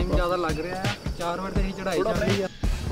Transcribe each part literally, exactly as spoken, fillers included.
Time ज़्यादा लग रहा है, चार मिनट ही चढ़ाई चढ़ रही है।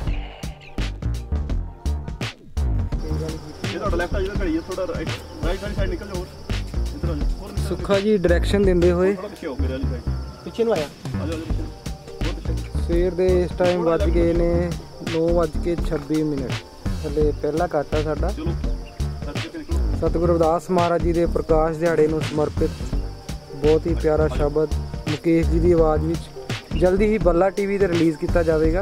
सुखा जी डायरैक्शन देंदे हुए पिछे नु आया। सवेर दे इस टाइम बज गए ने नौ बज के छब्बी मिनट। हले पहला काटा साडा सतगुरु रविदास महाराज जी के प्रकाश दिहाड़े नूं समर्पित बहुत ही प्यारा शब्द मुकेश जी की आवाज़ विच जल्दी ही बल्ला टीवी ते रिलीज़ किया जाएगा।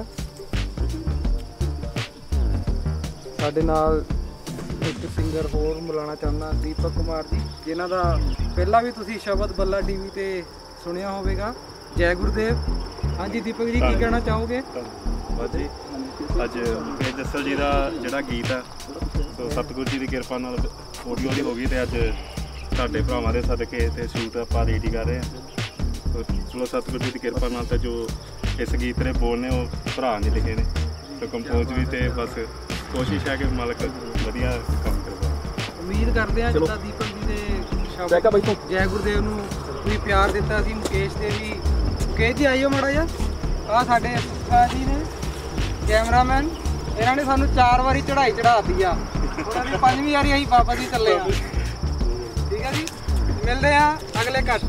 साडे नाल एक सिंगर होर मिलाना चाहना दीपक कुमार जी, जिन्हां दा पहला भी तुसीं शब्द बल्ला टीवी ते सुनिया होवेगा। जय गुरुदेव। हाँ जी दीपक जी, की कहना चाहोगे? बस जी अज मुकेश जस्सल जी का जोड़ा गीत है तो सतगुरु जी की किरपा नाल ऑडियो भी होगी तो अज साडे भरावां दे सदके ते शूट आपां रेडी कर रहे हैं। तो चलो सतगुरु जी की किरपा नाल तो जो इस गीत के बोल ने भरा ने लिखे ने तो कंपोज भी तो बस कोशिश है कि मालक वधिया काम करवा। उम्मीद करते हैं जिद्दां दीपक जी के शब्द जय गुरुदेव नूं भी प्यार दिता सी मुकेश ने भी। मुकेश जी आइयो माड़ा जा। आ साडे सुखा जी ने कैमरामैन, इन्होंने सानू चार बारी चढ़ाई चढ़ा दी आ, उन्होंने पंजवीं वारी असीं बाबा जी चले आ। ठीक है जी, मिलते हैं अगले कट।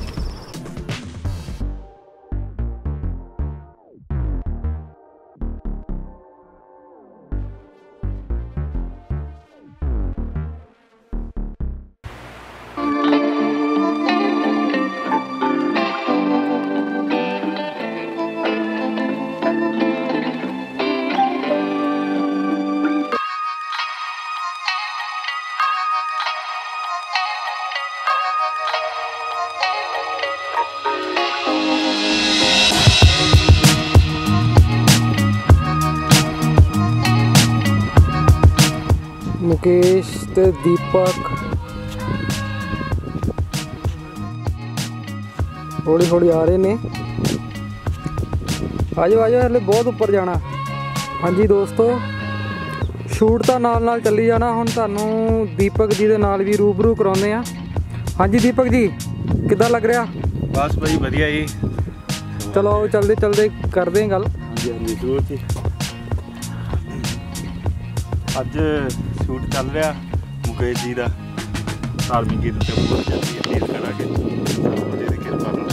मुकेश ते दीपक हौली हौली आ रहे ने। आजो आजो हले बहुत उपर जाना। हाँ जी दोस्तों, शूट तो नाल नाल चली जाना। हुण तुहानूं दीपक जी दे नाल भी रूबरू कराउने आ। हाँ जी दीपक जी, किद्दां लग रहा? बस भाई वधिया जी। चलो चलते चलते करते हैं गल। हाँ जी हाँ जी जरूर जी। अज शूट चल रहा मुकेश जी का धार्मिक गीत से बहुत जल्दी रिलीज करांगे सतगुरु जी की किरपा नाल।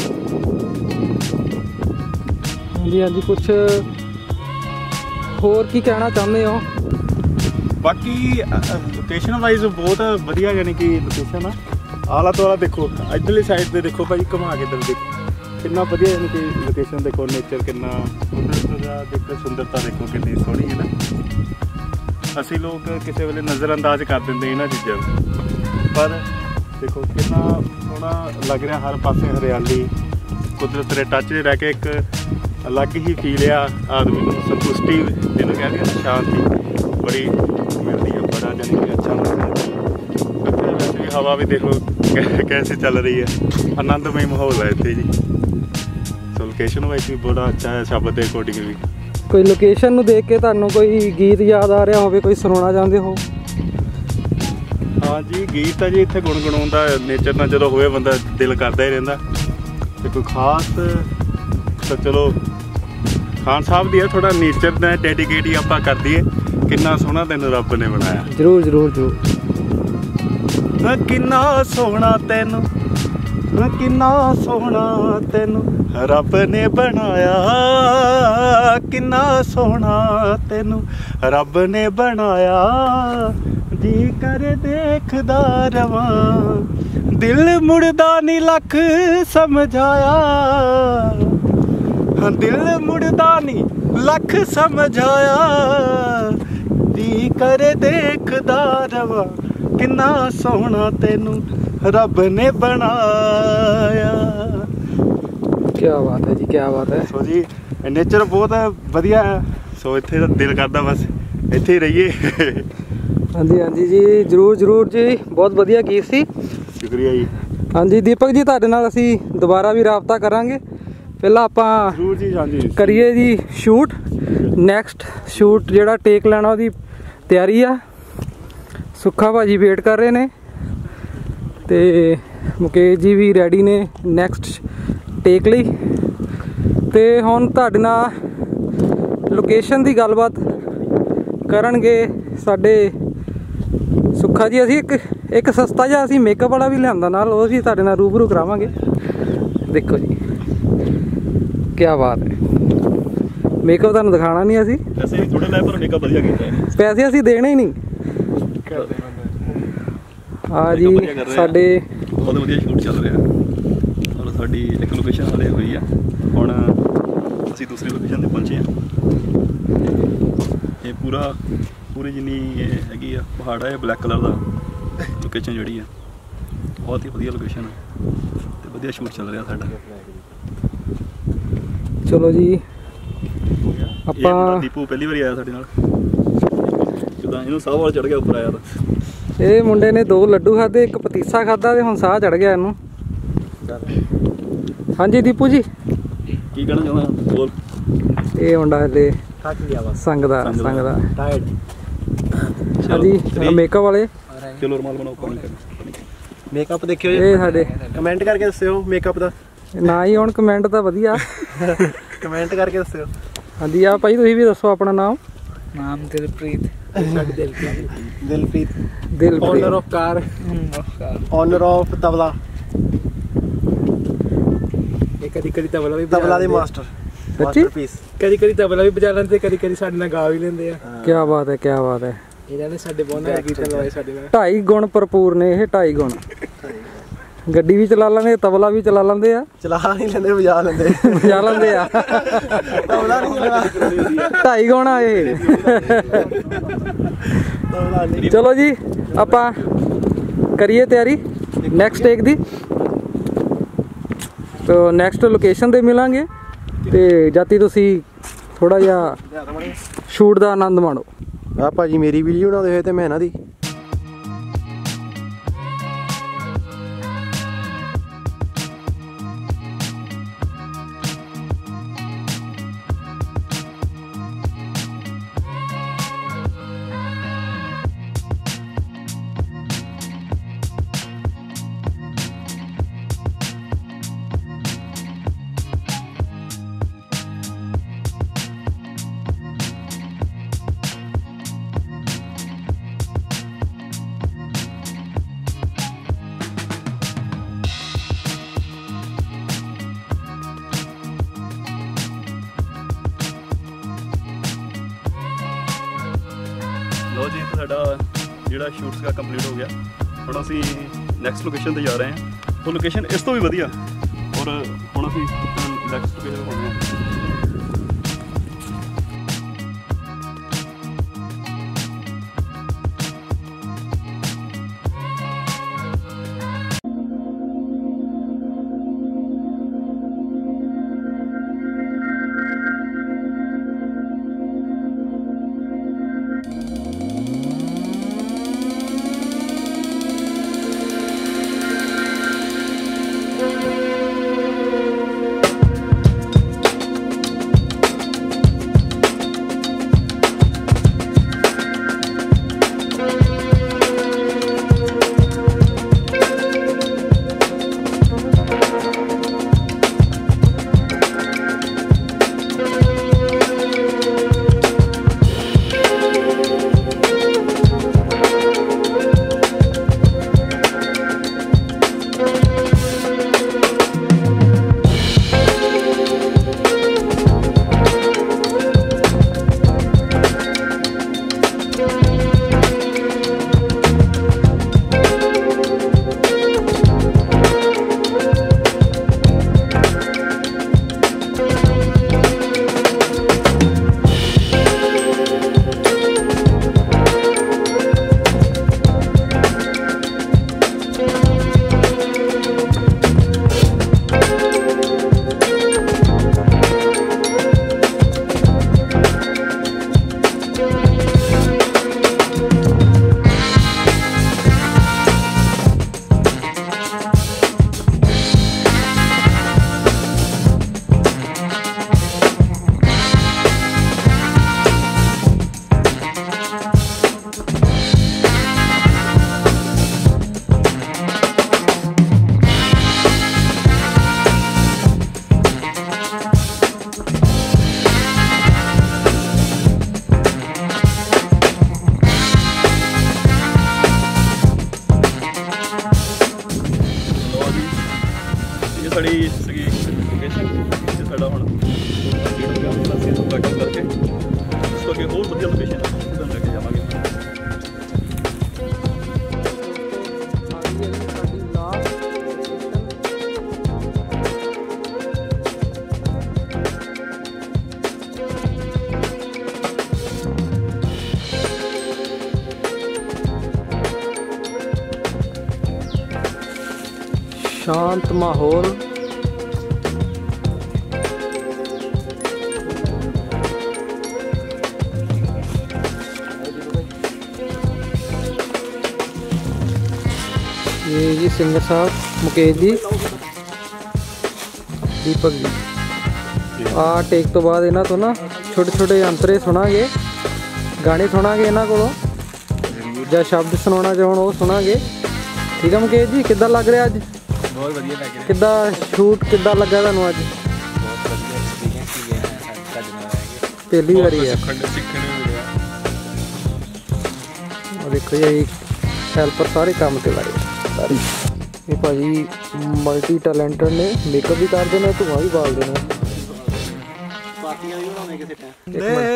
हाँ जी हाँ जी, कुछ होर की कहना चाहते हो? बाकी लोकेशन वाइज बहुत वधिया, यानी कि लोकेशन आला दुआला देखो, इधरली साइड पे देखो भाई, घुमा के इधर देखो कितना वधिया, यानी कि लोकेशन देखो, नेचर कितना कुदरत देखो, सुंदरता देखो कितनी सोहनी है ना। असी लोग किसी वेले नज़रअंदाज कर देंगे इन्होंने चीज़ों पर देखो कितना सोहना लग रहा। हर पासे हरियाली, कुदरत के टच रह के एक अलग ही फील आ आदमी को, संतुष्टि जिन्होंने कहते हैं शांति बड़ी मिलती है, बड़ा जानी कि अच्छा लगता है। वैसे भी हवा भी देखो कैसे चल रही है, आनंदमय माहौल है इतने जी। सो लोकेशन वाइज भी बड़ा अच्छा है, शब्द के अकॉर्डिंग भी। कोई लोकेशन नूं देख के तुहानूं कोई गीत याद आ रहा होवे, कोई सुनाना चाहते हो? हाँ जी, गीत है जी इत्थे गुणगुणाउण दा नेचर नाल जदों होवे बंदा दिल करदा ही रहिंदा। ते कोई खास तो चलो खान साहब दी है, थोड़ा नेचर ने डेडिकेट ही आपां कर दईए। किन्ना सोहना तैनूं रब ने बनाया। जरूर जरूर जरूर। किन्ना सोहना तैनूं, किन्ना सोहना तैनूं रब ने बनाया, किन्ना सोहना तैनूं रब ने बनाया। जी करे देखदा रवां, दिल मुड़दा नी लख समझाया, दिल मुड़दा नी लख समझाया। जी करे देखदा रवां, किन्ना सोहना तैनूं रब ने बनाया। क्या बात है जी, क्या बात है। सो जी नेचर बहुत वधिया है, सो इत्थे दिल करदा बस इत्थे ही रहिए। हाँ जी हाँ जी जी जरूर जरूर जी, बहुत वधिया गीत सी। शुक्रिया जी। हाँ जी दीपक जी, तुहाडे नाल असीं दोबारा भी राबता करांगे। पहला आपां जरूर जी। हाँ जी करिए जी शूट, नैक्सट शूट जिहड़ा टेक लैना उहदी तैयारी आ। सुखा भाजी वेट कर रहे ने ते मुकेश जी भी रेडी ने नैक्सट टेक लई। ਤੇ ਹੁਣ ਤੁਹਾਡੇ ਨਾਲ ਲੋਕੇਸ਼ਨ ਦੀ ਗੱਲਬਾਤ ਕਰਨਗੇ ਸਾਡੇ ਸੁੱਖਾ ਜੀ। ਅਸੀਂ ਇੱਕ ਇੱਕ ਸਸਤਾ ਜਿਹਾ ਅਸੀਂ ਮੇਕਅਪ ਵਾਲਾ ਵੀ ਲਿਆਂਦਾ ਨਾਲ, ਉਹ ਅਸੀਂ ਤੁਹਾਡੇ ਨਾਲ ਰੂਬਰੂ ਕਰਾਵਾਂਗੇ। ਦੇਖੋ ਜੀ ਕਿਆ ਬਾਤ ਹੈ, ਮੇਕਅਪ ਤੁਹਾਨੂੰ ਦਿਖਾਣਾ ਨਹੀਂ ਅਸੀਂ, ਪੈਸੇ ਥੋੜੇ ਲੈ ਪਰ ਮੇਕਅਪ ਵਧੀਆ ਕੀਤਾ ਹੈ। ਪੈਸੇ ਅਸੀਂ ਦੇਣੇ ਹੀ ਨਹੀਂ। ਆ ਜੀ ਸਾਡੇ ਬਹੁਤ ਵਧੀਆ ਸ਼ੂਟ ਚੱਲ ਰਿਹਾ ਔਰ ਸਾਡੀ ਇੱਕ ਲੋਕੇਸ਼ਨ ਹਲੇ ਹੋਈ ਆ, ਹੁਣ ਅਸੀਂ ਦੂਸਰੀ ਲੋਕੇਸ਼ਨ ਤੇ ਪਹੁੰਚੇ ਹਾਂ। ਇਹ ਪੂਰਾ ਪੂਰੀ ਜਿੰਨੀ ਇਹ ਹੈਗੀ ਆ ਪਹਾੜ ਹੈ, ਬਲੈਕ ਕਲਰ ਦਾ ਲੋਕੇਸ਼ਨ ਜਿਹੜੀ ਆ, ਬਹੁਤ ਹੀ ਵਧੀਆ ਲੋਕੇਸ਼ਨ ਹੈ ਤੇ ਵਧੀਆ ਸ਼ੂਟ ਚੱਲ ਰਿਹਾ ਸਾਡਾ। ਚਲੋ ਜੀ ਆਪਾਂ ਦੀਪੂ ਪਹਿਲੀ ਵਾਰੀ ਆਇਆ ਸਾਡੇ ਨਾਲ, ਜਦੋਂ ਇਹਨੂੰ ਸਾਹ ਵਾਲ ਚੜ ਗਿਆ ਉੱਪਰ ਆਇਆ ਤਾਂ। ਇਹ ਮੁੰਡੇ ਨੇ ਦੋ ਲੱਡੂ ਖਾਦੇ, ਇੱਕ ਪਤੀਸਾ ਖਾਦਾ ਤੇ ਹੁਣ ਸਾਹ ਚੜ ਗਿਆ ਇਹਨੂੰ। ਹਾਂਜੀ ਦੀਪੂ ਜੀ ਕੀ ਕਹਿਣਾ ਚਾਹੁੰਦਾ ਬੋਲ। ਇਹ ਮੁੰਡਾ ਹਲੇ ਥੱਕ ਗਿਆ ਬਸ, ਸੰਗਦਾ ਸੰਗਦਾ ਟਾਇਰਡ। ਹਾਂਜੀ ਮੇਕਅਪ ਵਾਲੇ ਚਲੋ ਰਮਾਲ ਬਣਾਓ ਪਾਣੀ ਕਰ। ਮੇਕਅਪ ਦੇਖਿਓ ਇਹ ਜੀ, ਸਾਡੇ ਕਮੈਂਟ ਕਰਕੇ ਦੱਸਿਓ ਮੇਕਅਪ ਦਾ, ਨਾ ਹੀ ਹੁਣ ਕਮੈਂਟ ਤਾਂ ਵਧੀਆ ਕਮੈਂਟ ਕਰਕੇ ਦੱਸਿਓ। ਹਾਂਜੀ ਆ ਭਾਈ ਤੁਸੀਂ ਵੀ ਦੱਸੋ ਆਪਣਾ ਨਾਮ। ਨਾਮ Dilpreet. Dilpreet Dilpreet Dilpreet owner of car, owner of tabla. ਇਹ ਕਦੀ ਕਦੀ ਤਬਲਾ ਵੀ ਤਬਲਾ ਦੇ ਮਾਸਟਰ, ਮਾਸਟਰਪੀਸ। ਕਦੀ ਕਦੀ ਤਬਲਾ ਵੀ ਵਜਾ ਲੈਂਦੇ, ਕਦੀ ਕਦੀ ਸਾਡੇ ਨਾਲ ਗਾ ਵੀ ਲੈਂਦੇ ਆ। ਕੀ ਬਾਤ ਹੈ, ਕੀ ਬਾਤ ਹੈ। ਇਹਨਾਂ ਨੇ ਸਾਡੇ ਬਹੁਤ ਨਾਲ ਗੀਤ ਲਵਾਏ ਸਾਡੇ ਨਾਲ। ਢਾਈ ਗੁਣ ਭਰਪੂਰ ਨੇ ਇਹ, ਢਾਈ ਗੁਣ। ਗੱਡੀ ਵੀ ਚਲਾ ਲੈਂਦੇ, ਤਬਲਾ ਵੀ ਚਲਾ ਲੈਂਦੇ ਆ। ਚਲਾ ਨਹੀਂ ਲੈਂਦੇ, ਵਜਾ ਲੈਂਦੇ, ਵਜਾ ਲੈਂਦੇ ਆ। ਤਬਲਾ ਨਹੀਂ ਚਲਾਉਣਾ। ਢਾਈ ਗੁਣ ਆ ਇਹ। ਤਬਲਾ ਨਹੀਂ। ਚਲੋ ਜੀ ਆਪਾਂ ਕਰੀਏ ਤਿਆਰੀ ਨੈਕਸਟ ਟੇਕ ਦੀ, ਤੋ ਨੈਕਸਟ ਲੋਕੇਸ਼ਨ ਤੇ ਮਿਲਾਂਗੇ ਤੇ ਜਾਤੀ ਤੁਸੀਂ ਥੋੜਾ ਜਿਹਾ ਸ਼ੂਟ ਦਾ ਆਨੰਦ ਮਾਣੋ। ਆ ਭਾਜੀ ਮੇਰੀ ਵੀਡੀਓ ਬਣਾਉਂਦੇ ਹੋਏ ਤੇ ਮੈਂ ਇਹਨਾਂ ਦੀ। ਲੋ ਜੀ ਸਾਡਾ ਜਿਹੜਾ ਸ਼ੂਟ ਸੀਗਾ ਕੰਪਲੀਟ ਹੋ ਗਿਆ। ਹੁਣ ਅਸੀਂ ਨੈਕਸਟ ਲੋਕੇਸ਼ਨ ਤੇ ਜਾ ਰਹੇ ਹਾਂ। ਉਹ ਲੋਕੇਸ਼ਨ ਇਸ ਤੋਂ ਵੀ ਵਧੀਆ, ਔਰ ਹੁਣ ਅਸੀਂ ਨੈਕਸਟ ਲੋਕੇਸ਼ਨ ਹੋਣੀ ਹੈ। शांत माहौल। ये जी सिंगर साहब मुकेश जी, दीपक जी। आ टेक तो बाद इन्हां तो ना छोटे छोटे अंतरे सुनांगे, गाने सुनांगे इन्हां कोलों, ਜਾਂ शब्द सुनाना चाहण वो सुनांगे। ठीक है मुकेश जी, किद्दां लग रहा अज? बहुत वधिया लग रहा। किद्दां शूट किद्दां लगा तुहानूं अज? बहुत वधिया एक्सपीरियंस ही है साडे नाल है। पहली बारी है। सिੱਖਣ ਸਿੱਖਣ ਨੂੰ ਮਿਲਿਆ। और देखो ये हेल्पर सारे काम ते लाए सारे। ये भाजी मल्टी टैलेंटेड ने, मेकअप भी कर देना, धुआं भी बाल देना। ਪਾਰਟੀਆਂ ਵੀ ਬਣਾਉਣੇ ਕਿਸੇ ਟਾਈਮ। एक मिनट।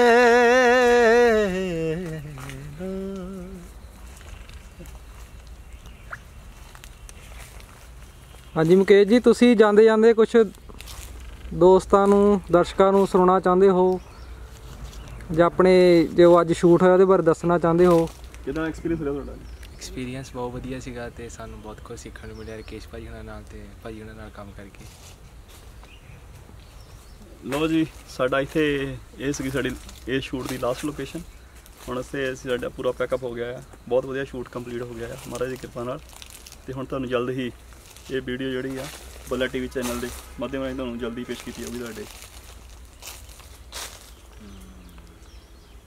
हाँ जी मुकेश जी, तुसी जांदे जांदे कुछ दोस्तां नूं दर्शकां नूं सुनाना चाहते हो ਜਾਂ ਆਪਣੇ ਜੋ ਅੱਜ ਸ਼ੂਟ ਹੋਇਆ ਉਹਦੇ ਬਾਰੇ ਦੱਸਣਾ ਚਾਹੁੰਦੇ ਹੋ? ਕਿਦਾਂ ਐਕਸਪੀਰੀਅੰਸ ਰਿਹਾ ਤੁਹਾਡਾ? ਐਕਸਪੀਰੀਅੰਸ ਬਹੁਤ ਵਧੀਆ ਸੀਗਾ ਤੇ ਸਾਨੂੰ ਬਹੁਤ ਕੁਝ ਸਿੱਖਣ ਨੂੰ ਮਿਲਿਆ ਰਕੇਸ਼ ਭਾਈ ਹੁਣਾਂ ਨਾਲ ਤੇ ਭਾਈ ਹੁਣਾਂ ਨਾਲ ਕੰਮ ਕਰਕੇ। ਲਓ ਜੀ, ਸਾਡਾ ਇੱਥੇ ਇਹ ਸੀਗੀ ਸਾਡੀ ਇਹ ਸ਼ੂਟ ਦੀ ਲਾਸਟ ਲੋਕੇਸ਼ਨ। ਹੁਣ ਅਸੀਂ ਸਾਡਾ ਪੂਰਾ ਪੈਕਅਪ ਹੋ ਗਿਆ ਆ, ਬਹੁਤ ਵਧੀਆ ਸ਼ੂਟ ਕੰਪਲੀਟ ਹੋ ਗਿਆ ਆ ਮਹਾਰਾਜ ਦੀ ਕਿਰਪਾ ਨਾਲ। ਤੇ ਹੁਣ ਤੁਹਾਨੂੰ ਜਲਦ ਹੀ ਇਹ ਵੀਡੀਓ ਜਿਹੜੀ ਆ ਬੱਲਾ ਟੀਵੀ ਚੈਨਲ ਦੇ ਮਾਧਿਅਮ ਰਾਹੀਂ ਤੁਹਾਨੂੰ ਜਲਦੀ ਪੇਸ਼ ਕੀਤੀ ਜਾਊਗੀ ਤੁਹਾਡੇ।